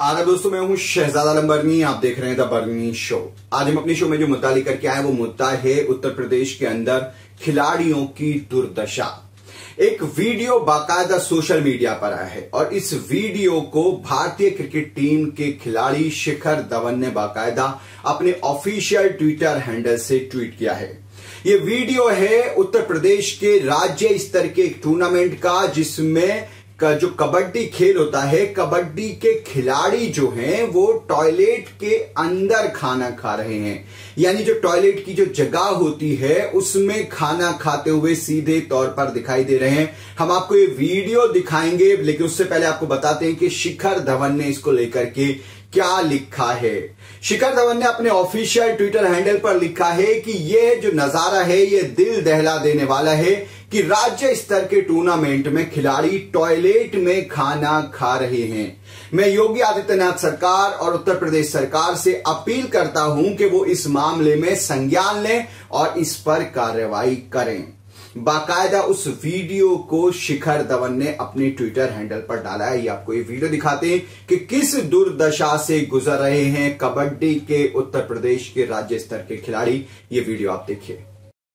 आदाब दोस्तों, मैं हूं शहजाद आलम बर्नी। आप देख रहे हैं द बर्नी शो। आज हम अपनी शो में जो मुद्दा लेकर के आए वो मुद्दा है उत्तर प्रदेश के अंदर खिलाड़ियों की दुर्दशा। एक वीडियो बाकायदा सोशल मीडिया पर आया है और इस वीडियो को भारतीय क्रिकेट टीम के खिलाड़ी शिखर धवन ने बाकायदा अपने ऑफिशियल ट्विटर हैंडल से ट्वीट किया है। ये वीडियो है उत्तर प्रदेश के राज्य स्तर के एक टूर्नामेंट का, जिसमें जो कबड्डी खेल होता है, कबड्डी के खिलाड़ी जो हैं वो टॉयलेट के अंदर खाना खा रहे हैं। यानी जो टॉयलेट की जो जगह होती है उसमें खाना खाते हुए सीधे तौर पर दिखाई दे रहे हैं। हम आपको ये वीडियो दिखाएंगे, लेकिन उससे पहले आपको बताते हैं कि शिखर धवन ने इसको लेकर के क्या लिखा है। शिखर धवन ने अपने ऑफिशियल ट्विटर हैंडल पर लिखा है कि यह जो नजारा है ये दिल दहला देने वाला है कि राज्य स्तर के टूर्नामेंट में खिलाड़ी टॉयलेट में खाना खा रहे हैं। मैं योगी आदित्यनाथ सरकार और उत्तर प्रदेश सरकार से अपील करता हूं कि वो इस मामले में संज्ञान लें और इस पर कार्रवाई करें। बाकायदा उस वीडियो को शिखर धवन ने अपने ट्विटर हैंडल पर डाला है। ये आपको ये वीडियो दिखाते हैं कि किस दुर्दशा से गुजर रहे हैं कबड्डी के उत्तर प्रदेश के राज्य स्तर के खिलाड़ी। ये वीडियो आप देखिए।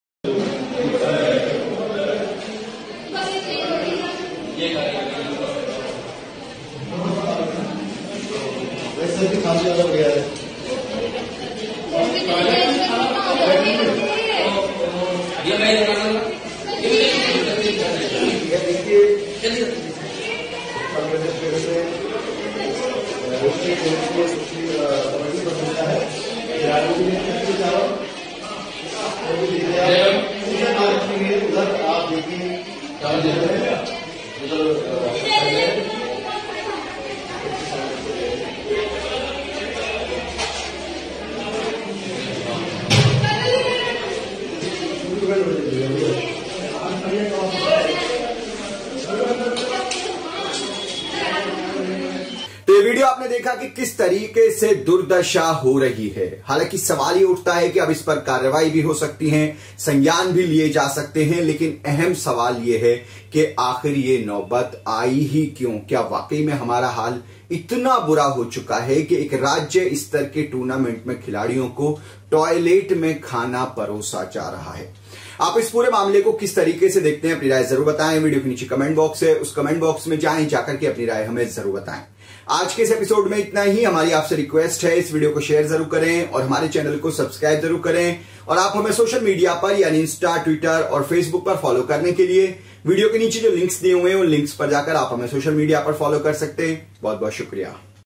आप देखिए तो ये वीडियो आपने देखा कि किस तरीके से दुर्दशा हो रही है। हालांकि सवाल ये उठता है कि अब इस पर कार्रवाई भी हो सकती है, संज्ञान भी लिए जा सकते हैं, लेकिन अहम सवाल ये है कि आखिर ये नौबत आई ही क्यों? क्या वाकई में हमारा हाल इतना बुरा हो चुका है कि एक राज्य स्तर के टूर्नामेंट में खिलाड़ियों को टॉयलेट में खाना परोसा जा रहा है? आप इस पूरे मामले को किस तरीके से देखते हैं, अपनी राय जरूर बताएं। वीडियो के नीचे कमेंट बॉक्स है, उस कमेंट बॉक्स में जाएं, जाकर के अपनी राय हमें जरूर बताएं। आज के इस एपिसोड में इतना ही। हमारी आपसे रिक्वेस्ट है, इस वीडियो को शेयर जरूर करें और हमारे चैनल को सब्सक्राइब जरूर करें। और आप हमें सोशल मीडिया पर यानी इंस्टा, ट्विटर और फेसबुक पर फॉलो करने के लिए वीडियो के नीचे जो लिंक्स दिए हुए हैं उन लिंक्स पर जाकर आप हमें सोशल मीडिया पर फॉलो कर सकते हैं। बहुत बहुत शुक्रिया।